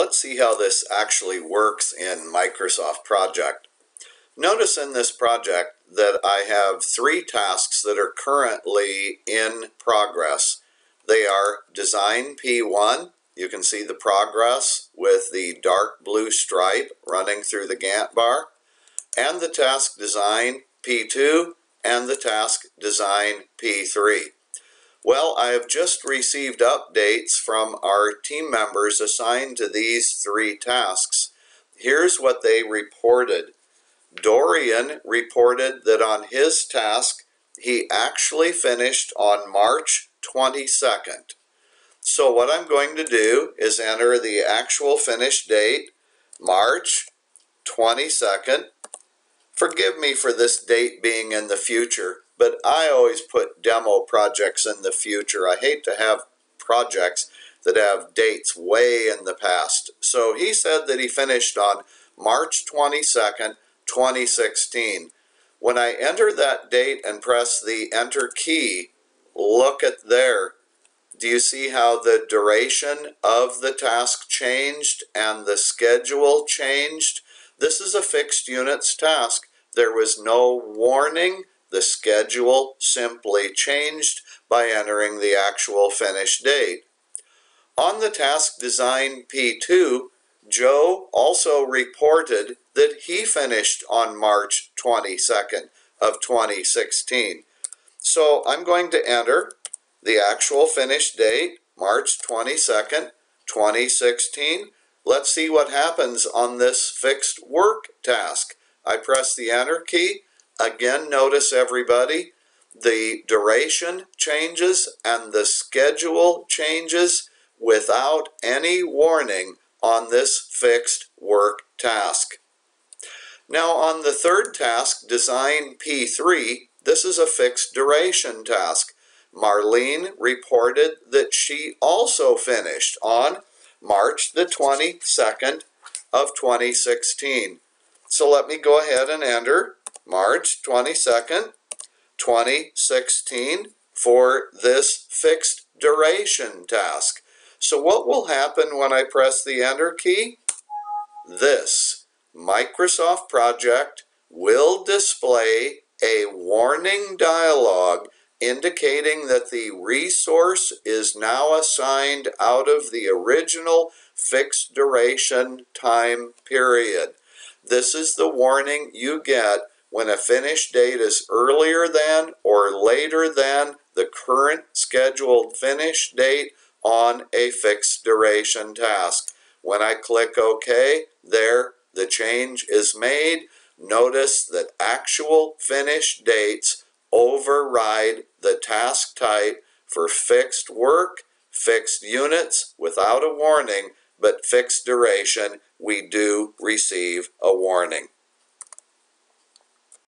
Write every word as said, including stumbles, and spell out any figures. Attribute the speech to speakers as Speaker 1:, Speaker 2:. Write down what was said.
Speaker 1: let's see how this actually works in Microsoft Project. Notice in this project that I have three tasks that are currently in progress. They are Design P one. You can see the progress with the dark blue stripe running through the Gantt bar, and the task Design P two and the task Design P three. Well, I have just received updates from our team members assigned to these three tasks. Here's what they reported. Dorian reported that on his task, he actually finished on March twenty-second. So what I'm going to do is enter the actual finish date, March twenty-second. Forgive me for this date being in the future, but I always put demo projects in the future. I hate to have projects that have dates way in the past. So he said that he finished on March twenty-second, twenty sixteen. When I enter that date and press the Enter key, look at there. Do you see how the duration of the task changed and the schedule changed? This is a fixed units task. There was no warning. The schedule simply changed by entering the actual finish date. On the task Design P two, Joe also reported that he finished on March twenty-second of twenty sixteen. So I'm going to enter the actual finish date, March twenty-second, twenty sixteen. Let's see what happens on this fixed work task. I press the Enter key. Again, notice everybody, the duration changes and the schedule changes without any warning on this fixed work task. Now on the third task, Design P three, this is a fixed duration task. Marlene reported that she also finished on March the twenty-second of twenty sixteen. So let me go ahead and enter March twenty-second, twenty sixteen for this fixed duration task. So what will happen when I press the Enter key? This Microsoft Project will display a warning dialog indicating that the resource is now assigned out of the original fixed duration time period. This is the warning you get when a finish date is earlier than or later than the current scheduled finish date on a fixed duration task. When I click OK, there the change is made. Notice that actual finish dates override the task type for fixed work, fixed units without a warning, but fixed duration, we do receive a warning.